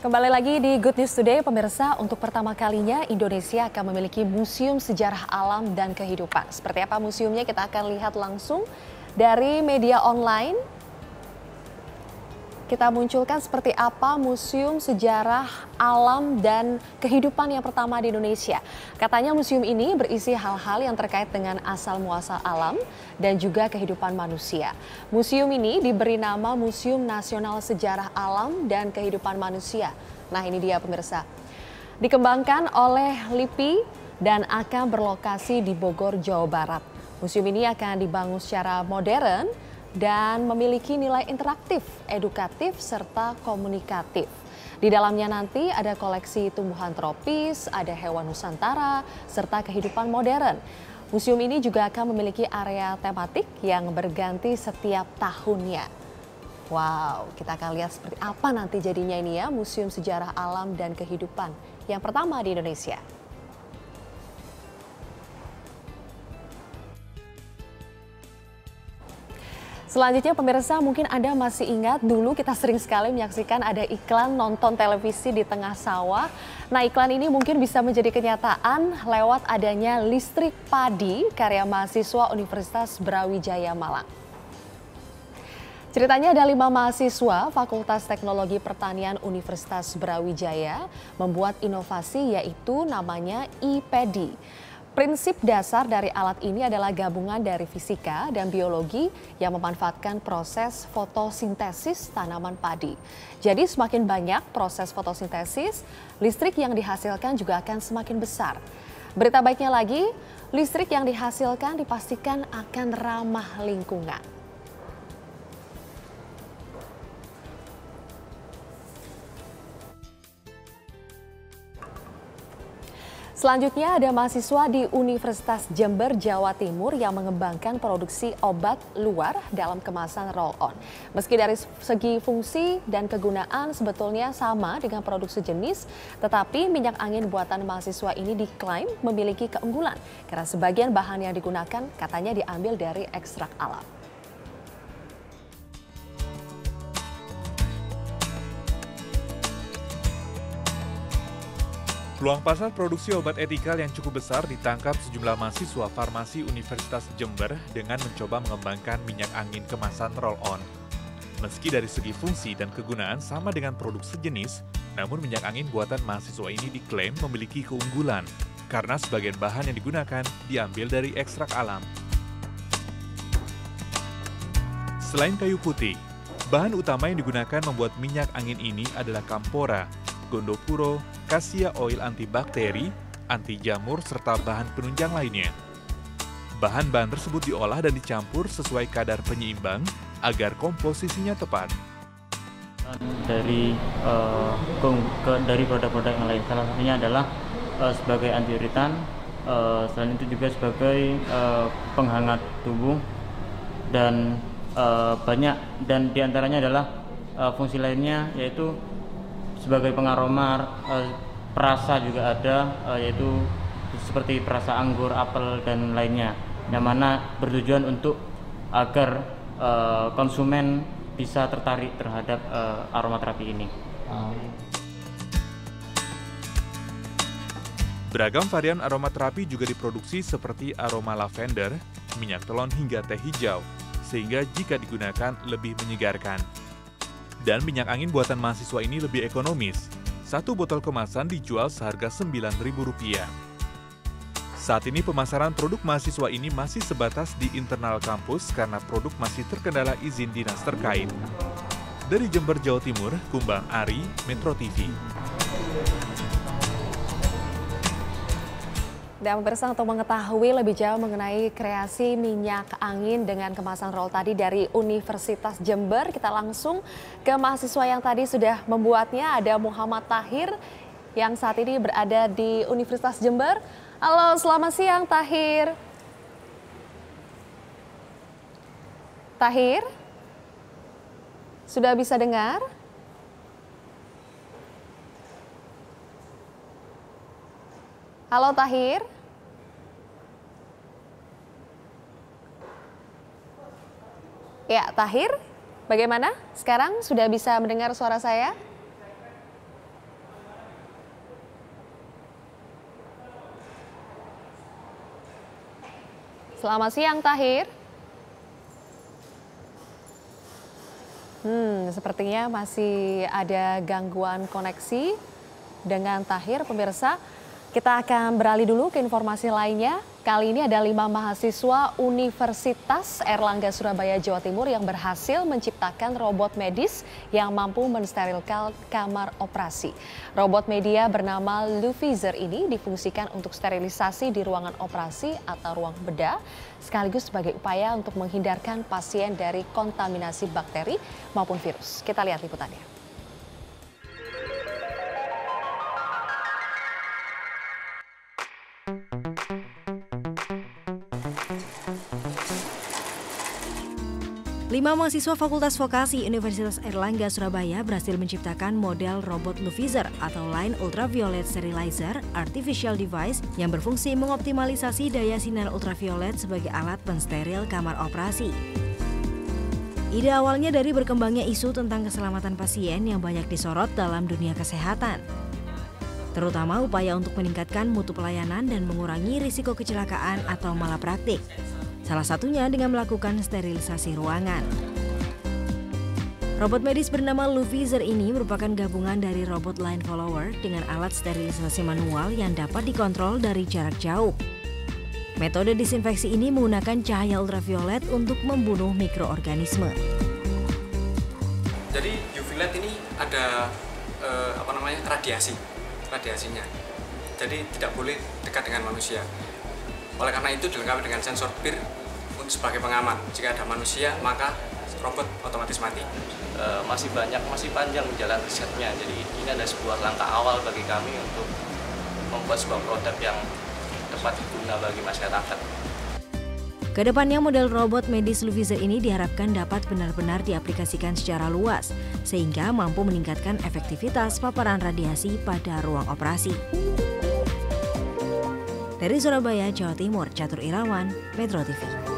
Kembali lagi di Good News Today, pemirsa. Untuk pertama kalinya Indonesia akan memiliki Museum Sejarah Alam dan Kehidupan. Seperti apa museumnya kita akan lihat langsung dari media online. Kita munculkan seperti apa Museum Sejarah Alam dan Kehidupan yang pertama di Indonesia. Katanya museum ini berisi hal-hal yang terkait dengan asal-muasal alam dan juga kehidupan manusia. Museum ini diberi nama Museum Nasional Sejarah Alam dan Kehidupan Manusia. Nah, ini dia pemirsa. Dikembangkan oleh LIPI dan akan berlokasi di Bogor, Jawa Barat. Museum ini akan dibangun secara modern dan memiliki nilai interaktif, edukatif, serta komunikatif. Di dalamnya nanti ada koleksi tumbuhan tropis, ada hewan nusantara, serta kehidupan modern. Museum ini juga akan memiliki area tematik yang berganti setiap tahunnya. Wow, kita akan lihat seperti apa nanti jadinya ini ya, Museum Sejarah Alam dan Kehidupan yang pertama di Indonesia. Selanjutnya pemirsa, mungkin Anda masih ingat dulu kita sering sekali menyaksikan ada iklan nonton televisi di tengah sawah. Nah, iklan ini mungkin bisa menjadi kenyataan lewat adanya listrik padi karya mahasiswa Universitas Brawijaya Malang. Ceritanya ada 5 mahasiswa Fakultas Teknologi Pertanian Universitas Brawijaya membuat inovasi yaitu namanya e-padi. Prinsip dasar dari alat ini adalah gabungan dari fisika dan biologi yang memanfaatkan proses fotosintesis tanaman padi. Jadi semakin banyak proses fotosintesis, listrik yang dihasilkan juga akan semakin besar. Berita baiknya lagi, listrik yang dihasilkan dipastikan akan ramah lingkungan. Selanjutnya ada mahasiswa di Universitas Jember, Jawa Timur yang mengembangkan produksi obat luar dalam kemasan roll-on. Meski dari segi fungsi dan kegunaan sebetulnya sama dengan produk sejenis, tetapi minyak angin buatan mahasiswa ini diklaim memiliki keunggulan karena sebagian bahan yang digunakan katanya diambil dari ekstrak alam. Peluang pasar produksi obat etikal yang cukup besar ditangkap sejumlah mahasiswa farmasi Universitas Jember dengan mencoba mengembangkan minyak angin kemasan roll-on. Meski dari segi fungsi dan kegunaan sama dengan produk sejenis, namun minyak angin buatan mahasiswa ini diklaim memiliki keunggulan karena sebagian bahan yang digunakan diambil dari ekstrak alam. Selain kayu putih, bahan utama yang digunakan membuat minyak angin ini adalah kampora, gondopuro, cassia oil antibakteri, anti jamur, serta bahan penunjang lainnya. Bahan-bahan tersebut diolah dan dicampur sesuai kadar penyeimbang agar komposisinya tepat. Dari produk-produk yang lain, salah satunya adalah sebagai antiuritan, selain itu juga sebagai penghangat tubuh dan banyak, dan diantaranya adalah fungsi lainnya yaitu sebagai pengaroma, perasa juga ada, yaitu seperti perasa anggur, apel, dan lainnya, yang mana bertujuan untuk agar konsumen bisa tertarik terhadap aromaterapi ini. Beragam varian aromaterapi juga diproduksi seperti aroma lavender, minyak telon hingga teh hijau, sehingga jika digunakan lebih menyegarkan. Dan minyak angin buatan mahasiswa ini lebih ekonomis. Satu botol kemasan dijual seharga Rp9.000. Saat ini pemasaran produk mahasiswa ini masih sebatas di internal kampus karena produk masih terkendala izin dinas terkait. Dari Jember, Jawa Timur, Kumbang Ari, Metro TV. Dan pemirsa, untuk mengetahui lebih jauh mengenai kreasi minyak angin dengan kemasan roll tadi dari Universitas Jember, kita langsung ke mahasiswa yang tadi sudah membuatnya. Ada Muhammad Tahir yang saat ini berada di Universitas Jember. Halo, selamat siang Tahir. Tahir, sudah bisa dengar? Halo Tahir. Ya, Tahir, bagaimana? Sekarang sudah bisa mendengar suara saya? Selamat siang, Tahir. Sepertinya masih ada gangguan koneksi dengan Tahir, pemirsa. Kita akan beralih dulu ke informasi lainnya. Kali ini ada 5 mahasiswa Universitas Airlangga Surabaya, Jawa Timur yang berhasil menciptakan robot medis yang mampu mensterilkan kamar operasi. Robot media bernama Lufizer ini difungsikan untuk sterilisasi di ruangan operasi atau ruang bedah, sekaligus sebagai upaya untuk menghindarkan pasien dari kontaminasi bakteri maupun virus. Kita lihat liputannya. 5 mahasiswa Fakultas Vokasi Universitas Airlangga Surabaya berhasil menciptakan model robot Lufizer atau Line Ultraviolet Sterilizer Artificial Device yang berfungsi mengoptimalisasi daya sinar ultraviolet sebagai alat pensteril kamar operasi. Ide awalnya dari berkembangnya isu tentang keselamatan pasien yang banyak disorot dalam dunia kesehatan, terutama upaya untuk meningkatkan mutu pelayanan dan mengurangi risiko kecelakaan atau malapraktik. Salah satunya dengan melakukan sterilisasi ruangan. Robot medis bernama Lufizer ini merupakan gabungan dari robot line follower dengan alat sterilisasi manual yang dapat dikontrol dari jarak jauh. Metode disinfeksi ini menggunakan cahaya ultraviolet untuk membunuh mikroorganisme. Jadi UV light ini ada radiasinya. Jadi tidak boleh dekat dengan manusia. Oleh karena itu dilengkapi dengan sensor PIR untuk sebagai pengaman. Jika ada manusia, maka robot otomatis mati. Masih panjang jalan risetnya. Jadi ini ada sebuah langkah awal bagi kami untuk membuat sebuah produk yang tepat guna bagi masyarakat. Kedepannya model robot medis Lufizer ini diharapkan dapat benar-benar diaplikasikan secara luas, sehingga mampu meningkatkan efektivitas paparan radiasi pada ruang operasi. Dari Surabaya, Jawa Timur, Catur Irawan, Metro TV.